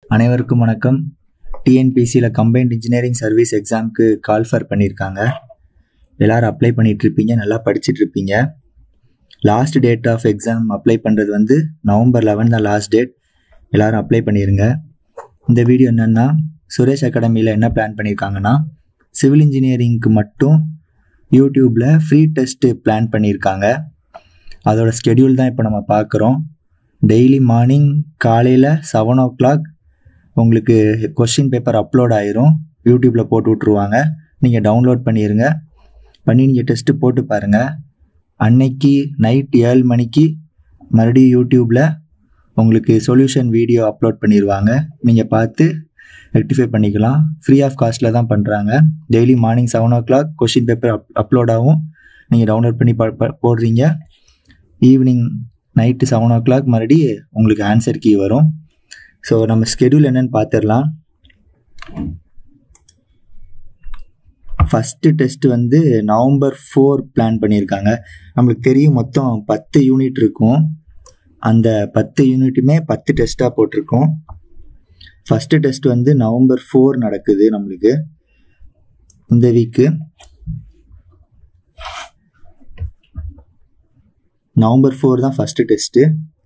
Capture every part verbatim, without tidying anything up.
அனைவருக்கும் வணக்கம். T N P S C Combined Engineering Service எக்ஸாமுக்கு கால் ஃபர் பண்ணியிருக்காங்க. எல்லோரும் அப்ளை பண்ணிகிட்ருப்பீங்க, நல்லா படிச்சுட்ருப்பீங்க. Last date of exam apply பண்ணுறது வந்து நவம்பர் லெவன் தான் லாஸ்ட் டேட். எல்லோரும் அப்ளை பண்ணிடுங்க. இந்த வீடியோ என்னென்னா, சுரேஷ் அகாடமியில் என்ன பிளான் பண்ணியிருக்காங்கன்னா, சிவில் இன்ஜினியரிங்க்கு மட்டும் யூடியூப்பில் ஃப்ரீ டெஸ்ட்டு பிளான் பண்ணியிருக்காங்க. அதோட ஸ்கெடியூல் தான் இப்போ நம்ம பார்க்குறோம். டெய்லி மார்னிங் காலையில் செவன் ஓ கிளாக் உங்களுக்கு கொஸ்டின் பேப்பர் அப்லோட் ஆயிரும். யூடியூப்பில் போட்டு விட்ருவாங்க. நீங்கள் டவுன்லோட் பண்ணிடுங்க. பண்ணி நீங்கள் டெஸ்ட்டு போட்டு பாருங்கள். அன்னைக்கு நைட் ஏழு மணிக்கு மறுபடியும் யூடியூப்பில் உங்களுக்கு சொல்யூஷன் வீடியோ அப்லோட் பண்ணிடுவாங்க. நீங்கள் பார்த்து ரெக்டிஃபை பண்ணிக்கலாம். ஃப்ரீ ஆஃப் காஸ்ட்டில் தான் பண்ணுறாங்க. Daily morning seven o'clock question paper up upload ஆகும். நீங்கள் டவுன்லோட் பண்ணி போடுறீங்க. Evening night seven o'clock மறுபடி உங்களுக்கு ஆன்சர் கீ வரும். ஸோ நம்ம ஸ்கெடியூல் என்னென்னு பார்த்துடலாம். ஃபஸ்ட்டு டெஸ்ட்டு வந்து நவம்பர் ஃபோர் பிளான் பண்ணியிருக்காங்க. நம்மளுக்கு தெரியும் மொத்தம் பத்து யூனிட் இருக்கும். அந்த பத்து யூனிட்டுமே பத்து டெஸ்ட்டாக போட்டிருக்கோம். ஃபஸ்ட்டு டெஸ்ட் வந்து நவம்பர் ஃபோர் நடக்குது நம்மளுக்கு இந்த வீக்கு. நவம்பர் ஃபோர் தான் ஃபஸ்ட்டு டெஸ்ட்டு.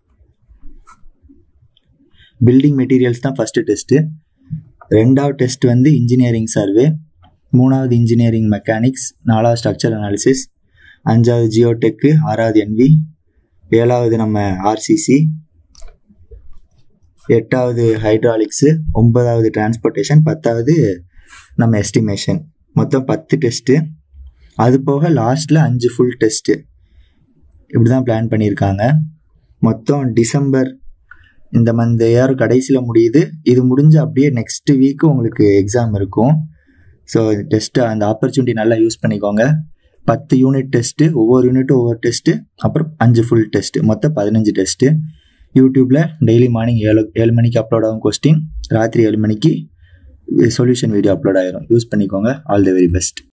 பில்டிங் மெட்டீரியல்ஸ் தான் ஃபஸ்ட்டு டெஸ்ட்டு. ரெண்டாவது டெஸ்ட் வந்து இன்ஜினியரிங் சர்வே, மூணாவது இன்ஜினியரிங் மெக்கானிக்ஸ், நாலாவது ஸ்ட்ரக்சர் அனாலிசிஸ், அஞ்சாவது ஜியோடெக்கு, ஆறாவது என்வி, ஏழாவது நம்ம ஆர்சிசி, எட்டாவது ஹைட்ராலிக்ஸு, ஒன்பதாவது டிரான்ஸ்போர்ட்டேஷன், பத்தாவது நம்ம எஸ்டிமேஷன். மொத்தம் பத்து டெஸ்ட்டு. அது போக லாஸ்ட்டில் அஞ்சு ஃபுல் டெஸ்ட்டு. இப்படி தான் பிளான் பண்ணியிருக்காங்க. மொத்தம் டிசம்பர் இந்த மந்த் இயர் கடைசியில் முடியுது. இது முடிஞ்சு அப்படியே நெக்ஸ்ட் வீக்கு உங்களுக்கு எக்ஸாம் இருக்கும். ஸோ இந்த டெஸ்ட்டு அந்த ஆப்பர்ச்சுனிட்டி நல்லா யூஸ் பண்ணிக்கோங்க. பத்து யூனிட் டெஸ்ட்டு, ஒவ்வொரு யூனிட்டும் ஒவ்வொரு டெஸ்ட்டு, அப்புறம் அஞ்சு ஃபுல் டெஸ்ட்டு, மொத்தம் பதினஞ்சு டெஸ்ட்டு. யூடியூப்பில் டெய்லி மார்னிங் ஏழு ஏழு மணிக்கு அப்லோட் ஆகும் கொஸ்டின். ராத்திரி ஏழு மணிக்கு சொல்யூஷன் வீடியோ அப்லோட் ஆகிரும். யூஸ் பண்ணிக்கோங்க. All the very best.